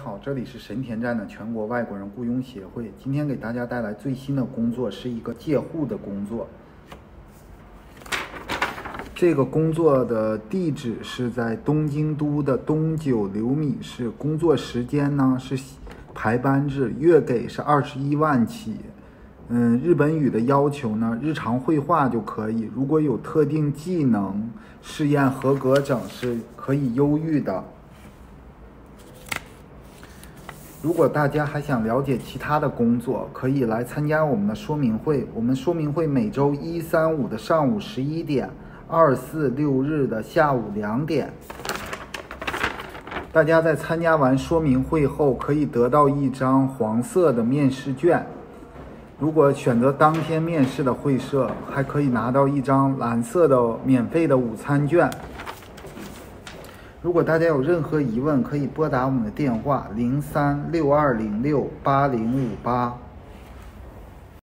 好，这里是神田站的全国外国人雇佣协会。今天给大家带来最新的工作，是一个借户的工作。这个工作的地址是在东京都的东九流米市，工作时间呢是排班制，月给是21万起。日本语的要求呢，日常绘画就可以，如果有特定技能试验合格证是可以优遇的。如果大家还想了解其他的工作，可以来参加我们的说明会。我们说明会每周1、3、5的上午11点，2、4、6日的下午2点。大家在参加完说明会后，可以得到一张黄色的面试卷。如果选择当天面试的会社，还可以拿到一张蓝色的免费的午餐券。如果大家有任何疑问，可以拨打我们的电话0362068058。